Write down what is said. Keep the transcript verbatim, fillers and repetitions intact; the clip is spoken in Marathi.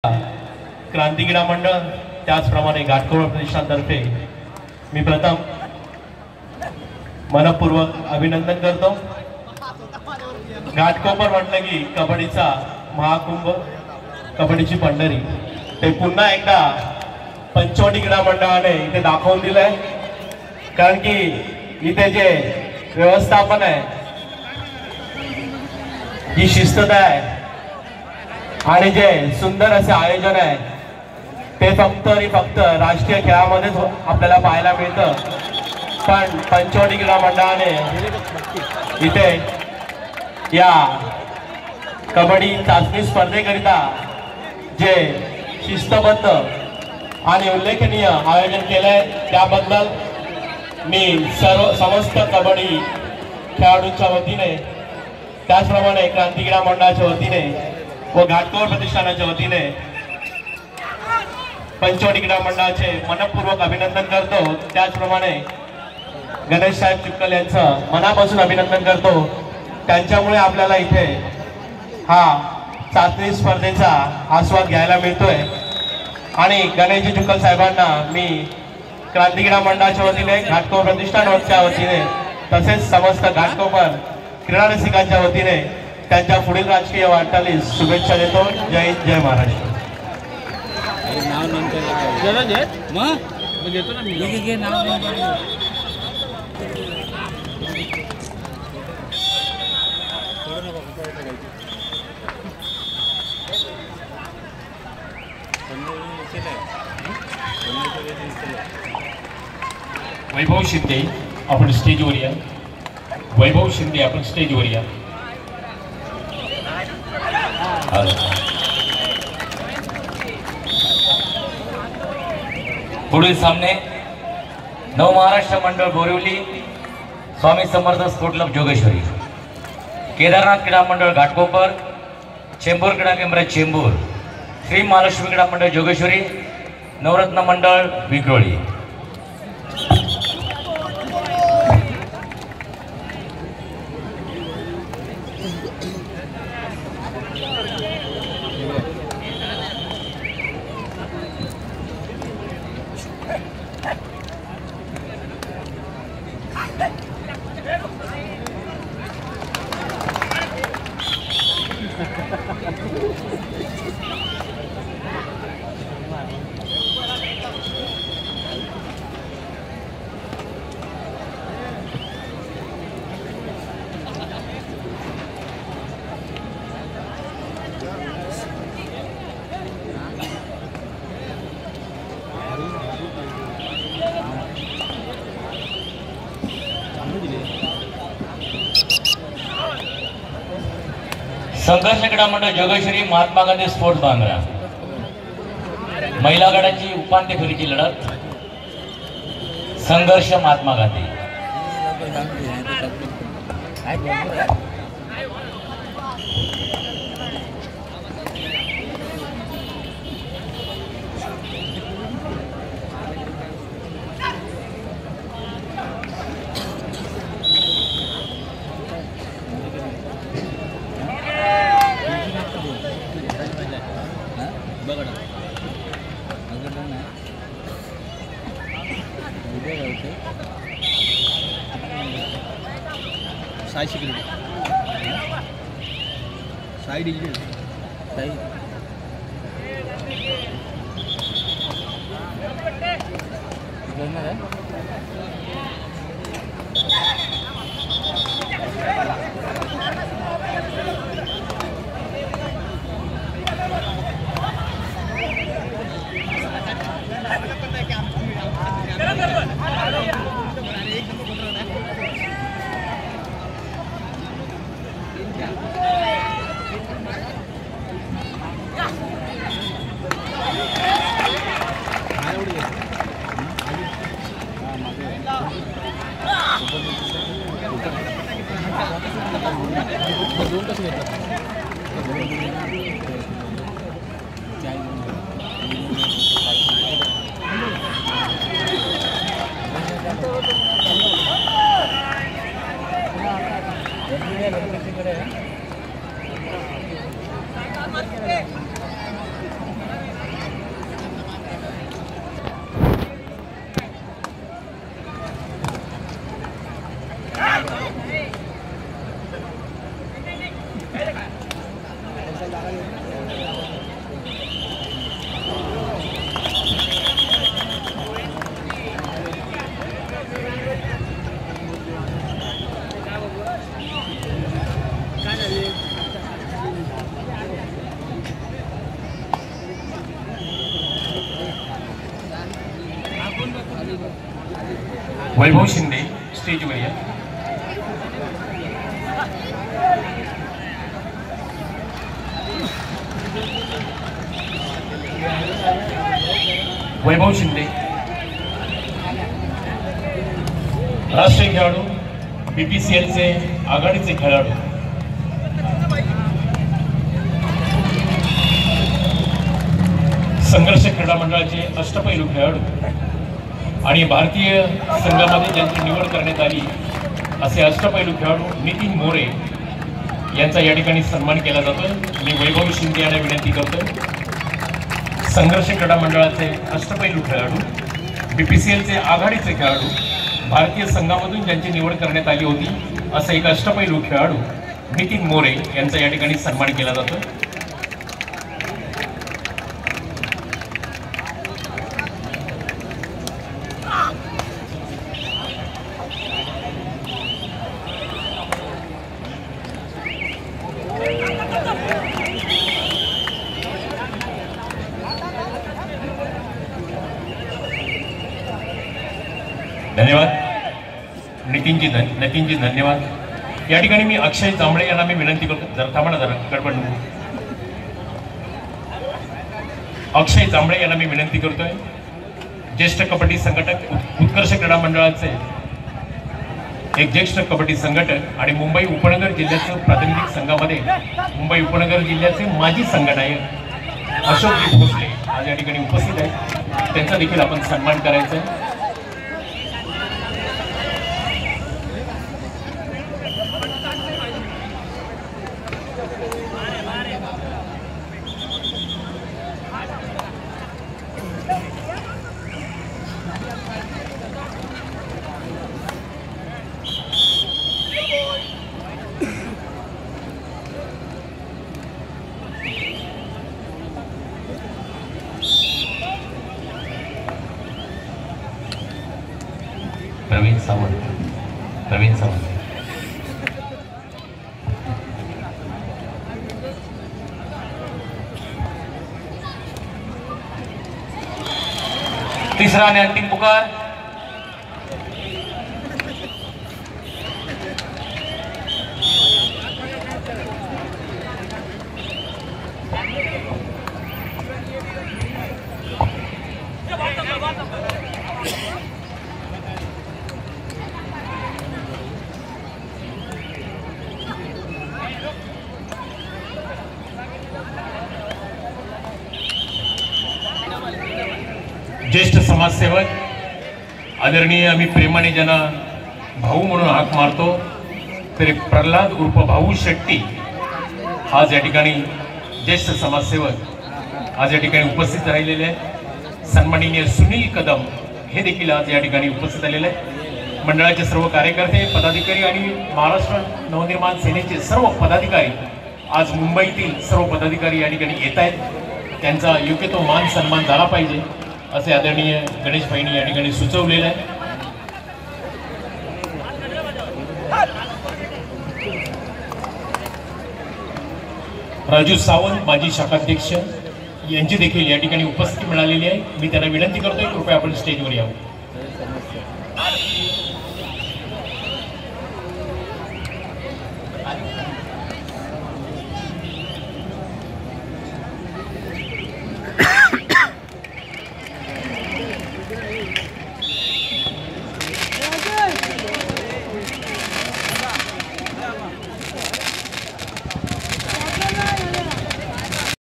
क्रांती क्रीडा मंडळ त्याचप्रमाणे घाटकोपर प्रतिष्ठानतर्फे मी प्रथम मनपूर्वक अभिनंदन करतो। घाटकोपर म्हटलं की कबड्डीचा महाकुंभ, कबड्डीची पंढरी ते पुन्हा एकदा पंचवटी क्रीडा मंडळाने इथे दाखवून दिलंय। कारण की इथे जे व्यवस्थापन आहे, जी शिस्तता आहे आणि जे सुंदर असे आयोजन आहे ते फक्त आणि फक्त राष्ट्रीय खेळामध्येच आपल्याला पाहायला मिळतं। पण पंचवटी क्रीडा मंडळाने इथे या कबड्डी चाचणी स्पर्धेकरिता जे शिस्तबद्ध आणि उल्लेखनीय आयोजन केलंय त्याबद्दल मी सर्व समस्त कबड्डी खेळाडूंच्या वतीने, त्याचप्रमाणे क्रांती क्रीडा मंडळाच्या वतीने व घाटकोपर प्रतिष्ठानाच्या वतीने पंचवटी क्रीडा मंडळाचे मनपूर्वक अभिनंदन करतो। त्याचप्रमाणे गणेश साहेब चिक्कल यांचं मनापासून अभिनंदन करतो। त्यांच्यामुळे आपल्याला इथे हा चाचणी स्पर्धेचा आस्वाद घ्यायला मिळतोय आणि गणेशजी चिक्कल साहेबांना मी क्रांती क्रीडा मंडळाच्या वतीने, घाटकोपर प्रतिष्ठानच्या वतीने तसेच समस्त घाटकोपर क्रीडा रसिकांच्या वतीने त्यांच्या पुढील राजकीय वाटचालीस शुभेच्छा देतो। जय हिंद, जय महाराष्ट्र। वैभव शिंदे आपण स्टेजवर या। वैभव शिंदे आपण स्टेजवर या। पुढील सामने नव महाराष्ट्र मंडळ बोरिवली, स्वामी समर्थ स्पोर्ट क्लब जोगेश्वरी, केदारनाथ क्रीडा मंडळ घाटकोपर, चेंबूर क्रीडा केंद्र चेंबूर, श्री महालक्ष्मी क्रीडा मंडळ जोगेश्वरी, नवरत्न मंडळ विक्रोळी। संघर्ष क्रीडा मंडळ जोगेश्वरी, महात्मा गांधी स्पोर्ट्स बांद्रा, महिला गटाची उपांत्य फेरीची लढत संघर्ष महात्मा गांधी। साई सिक्युरिटी साई डिजिटल साई करणार आहे। वैभव शिंदे स्टेजवर या. वैभव शिंदे राष्ट्रीय खेळाडू, बीपीसीएलचे आघाडीचे खेळाडू. संघर्ष क्रीडा मंडळाचे अष्टपैलू खेळाडू आणि भारतीय संघामध्ये ज्यांची निवड करण्यात आली असे अष्टपैलू खेळाडू नितीन मोरे यांचा या ठिकाणी सन्मान केला जातो. मी वैभव शिंदे यांना विनंती करतो. संघर्ष क्रीडा मंडळाचे अष्टपैलू खेळाडू, बीपीसीएलचे आघाडीचे खेळाडू, भारतीय संघामधून ज्यांची निवड करण्यात आली होती असे एक अष्टपैलू खेळाडू नितीन मोरे यांचा या ठिकाणी सन्मान केला जातो. धन्यवाद नितीनजी. धन नितीनजी धन्यवाद. या ठिकाणी मी अक्षय जांभळे यांना मी विनंती करतो. जरा थांबा ना, जरा गडबड नको. अक्षय जांभळे यांना मी विनंती करतोय. ज्येष्ठ कबड्डी संघटक, उत्कर्ष क्रीडा मंडळाचे एक ज्येष्ठ कबड्डी संघटक आणि मुंबई उपनगर जिल्ह्याचं प्रातिनिधिक संघामध्ये मुंबई उपनगर जिल्ह्याचे माजी संघनायक अशोकजी भोसले आज या ठिकाणी उपस्थित आहेत. त्यांचा देखील आपण सन्मान करायचा आहे. प्रवीण सावंत. प्रवीण सावंत तिसरा आणि अंतिम पुकार. ज्येष्ठ समाजसेवक, आदरणीय आम्ही प्रेमाने ज्यांना भाऊ म्हणून हाक मारतो, तरी प्रल्हाद उर्फ भाऊ शेट्टी आज या ठिकाणी ज्येष्ठ समाजसेवक आज या ठिकाणी उपस्थित राहिलेले आहेत. सन्माननीय सुनील कदम हे देखील आज या ठिकाणी उपस्थित आलेले आहेत. मंडळाचे सर्व कार्यकर्ते, पदाधिकारी आणि महाराष्ट्र नवनिर्माण सेनेचे सर्व पदाधिकारी आज मुंबईतील सर्व पदाधिकारी या ठिकाणी येत आहेत. त्यांचा योग्य तो मान सन्मान झाला पाहिजे असे आदरणीय गणेश भाईंनी या ठिकाणी सुचवलेलं आहे. राजू सावंत माजी शाखाध्यक्ष यांची देखील या ठिकाणी उपस्थिती मिळालेली आहे. मी त्यांना विनंती करतोय कृपया आपण स्टेजवर यावं.